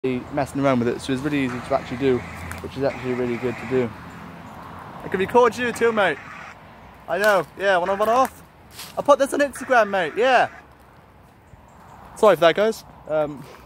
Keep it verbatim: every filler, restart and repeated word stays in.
messing around with it, so it's really easy to actually do, which is actually really good to do. I can record you too, mate. I know, yeah, one on, one off. I'll put this on Instagram, mate, yeah. Sorry for that, guys. Um,